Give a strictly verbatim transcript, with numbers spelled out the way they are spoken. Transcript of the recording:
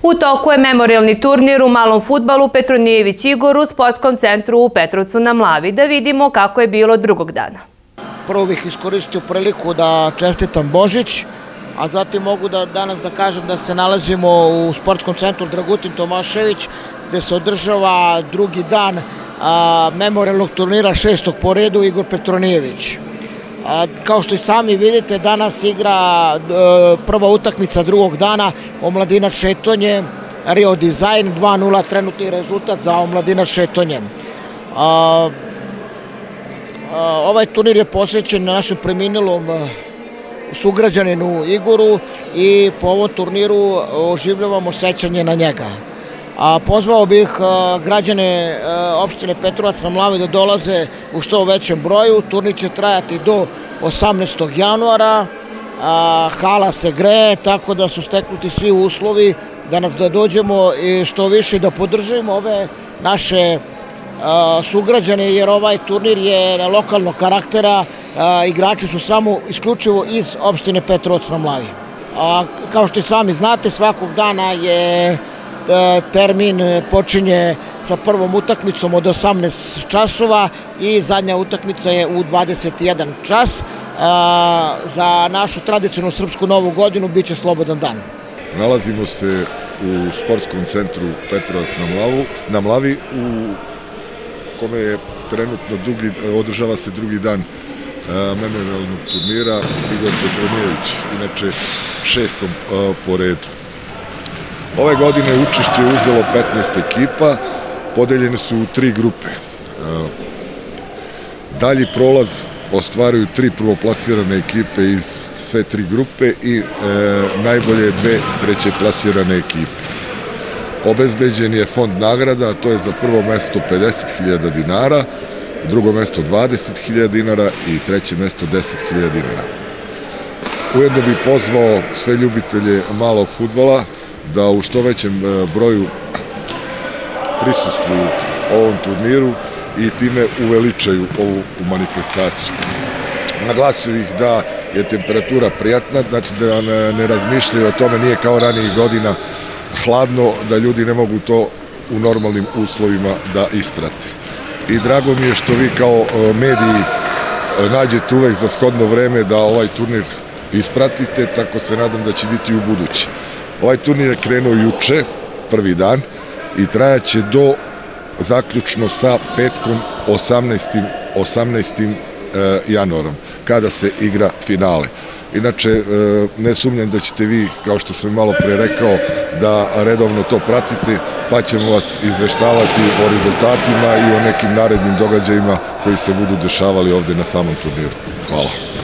U toku je memorijalni turnir u malom fudbalu Petronijević Igor u sportskom centru u Petrovcu na Mlavi. Da vidimo kako je bilo drugog dana. Prvo bih iskoristio priliku da čestitam Božić, a zatim mogu da danas da kažem da se nalazimo u sportskom centru Dragutin Tomašević, gde se održava drugi dan memorijalnog turnira šestog po redu Igor Petronijević. Kao što i sami vidite, danas igra prva utakmica drugog dana Omladinac Šetonje, Rio Dizajn, dva nula trenutni rezultat za Omladinac Šetonje. Ovaj turnir je posvećen našem preminulom sugrađaninu Igoru i po ovom turniru oživljavamo sećanje na njega. Pozvao bih građane opštine Petrovac na Mlavi da dolaze u što većem broju. Turnir će trajati do osamnaestog januara. Hala se greje, tako da su steknuti svi uslovi da nas da dođemo i što više da podržimo ove naše sugrađane, jer ovaj turnir je lokalnog karaktera. Igrači su samo isključivo iz opštine Petrovac na Mlavi. Kao što i sami znate, svakog dana je termin počinje sa prvom utakmicom od osamnaest časova i zadnja utakmica je u dvadeset jedan čas. Za našu tradicionalnu srpsku novu godinu biće slobodan dan. Nalazimo se u sportskom centru Petrovac na Mlavi, u kome je trenutno održava se drugi dan memorijalnog turnira Igor Petronijević, inače šestom po redu. Ove godine učešće je uzelo petnaest ekipa, podeljene su u tri grupe. Dalji prolaz ostvaruju tri prvoplasirane ekipe iz sve tri grupe i najbolje dve treće plasirane ekipe. Obezbeđen je fond nagrada, a to je za prvo mesto pedeset hiljada dinara, drugo mesto dvadeset hiljada dinara i treće mesto deset hiljada dinara. Ujedno bih pozvao sve ljubitelje malog fudbala da u što većem broju prisustvuju ovom turniru i time uveličaju ovu manifestaciju. Naglasio bih da je temperatura prijatna, znači da ne razmišljaju o tome, nije kao ranijih godina hladno, da ljudi ne mogu to u normalnim uslovima da isprate. I drago mi je što vi kao mediji nađete uvek za shodno vreme da ovaj turnir ispratite, tako se nadam da će biti u buduće. Ovaj turnir je krenuo juče, prvi dan, i trajaće do zaključno sa petkom osamnaestim januarom, kada se igra finale. Inače, ne sumnjam da ćete vi, kao što sam malo pre rekao, da redovno to pratite, pa ćemo vas izveštavati o rezultatima i o nekim narednim događajima koji se budu dešavali ovde na samom turniru. Hvala.